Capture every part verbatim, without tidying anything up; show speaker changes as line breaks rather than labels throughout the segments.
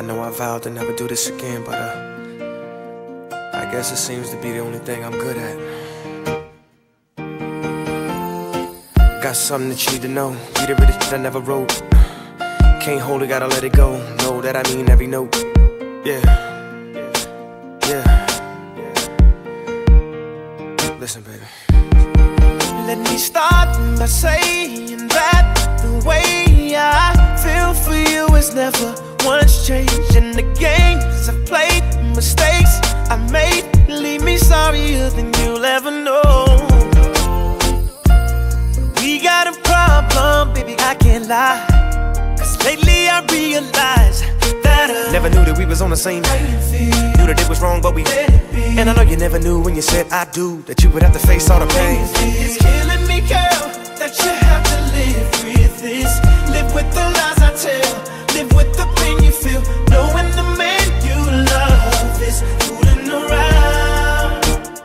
I know I vowed to never do this again, but uh, I guess it seems to be the only thing I'm good at. Got something that you need to know. Be the realest that I never wrote. Can't hold it, gotta let it go. Know that I mean every note. Yeah, yeah. Listen, baby.
Let me start by saying that the way I feel for you is never once changed. In the games I've played, mistakes I made, leave me sorrier than you'll ever know. We got a problem, baby, I can't lie. Cause lately I realize that I
never knew that we was on the same page. Knew that it was wrong, but we let it be. And I know you never knew when you said I do that you would have to face all the pain.
It's killing me, girl, that you have to live with this. Live with the lies I tell, live with the pain you feel, knowing the man you love is fooling around.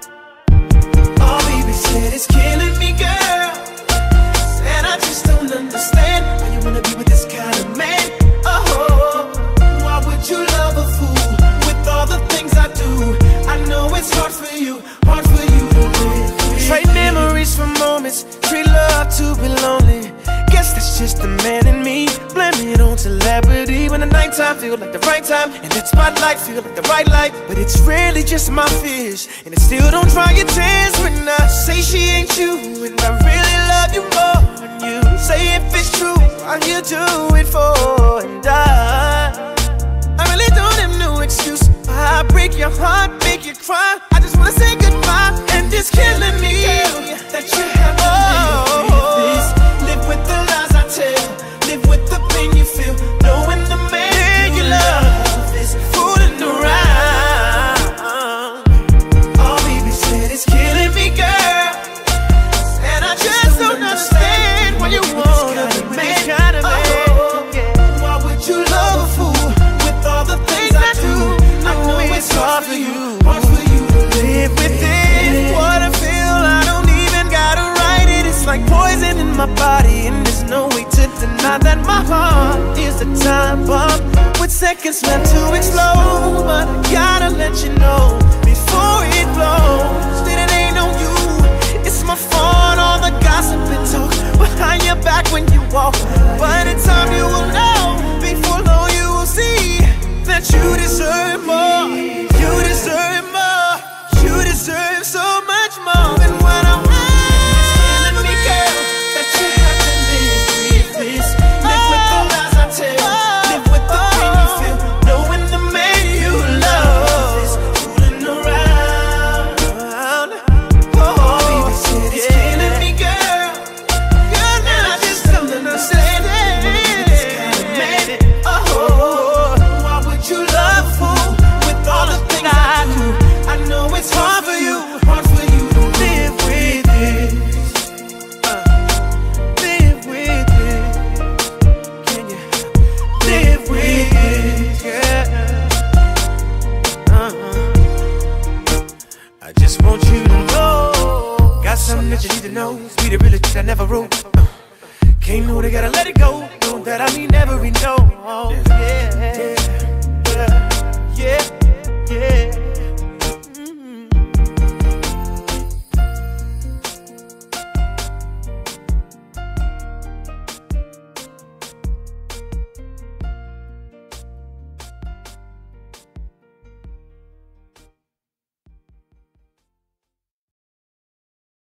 Oh, baby said it's killing me, girl, and I just don't understand why you wanna be with this kind of man. Oh, why would you love a fool with all the things I do? I know it's hard for you, hard for you to live with. Trade memories for moments, treat love to be lonely. Guess that's just the man in me. Blame it on celebrity. When the nighttime feel like the right time, and that spotlight feel like the right light. But it's really just my fears, and it still don't dry your tears when I say she ain't you, and I really love you more than you. Say if it's true, why you do it for? And I, I really don't have no excuse. I break your heart, make you cry. I just wanna say goodbye, and it's killing me that you have to live with this. Live with the lies I tell, live with the pain you feel, knowing the man you love is fooling around. Oh, baby said it's killing me, girl, and I just don't understand why you wanna be this kind of man. Why would you love a fool with all the things I do? I know it's hard for you, hard for you to live with it. What I feel, I don't even gotta write it. It's like poison in my body, and there's no way to deny that my heart is a time bomb with seconds left to explode. But I gotta let you know before it blows that it ain't on you. It's my fault, all the gossip and talk behind your back when you walk. But in time you will know, before long you will see that you deserve more. You deserve more. You deserve so much more than what I'm at. It's killing me, girl, that you have to live with this. Live with the lies I tell, live with the pain you feel, knowing the man you love is fooling around. Oh, baby said it's killing me, girl, girl, and I just don't understand this kind of man. Oh, why would you love a fool with all the things I do? I know it's hard for you, hard for you to live with this. Uh, live with it. Can you live with it? Yeah. Uh-huh. I just want you to know, got something that you need to know. Be the realest that I never wrote. Uh, can't know they gotta let it go. Know that I mean every no. Yeah.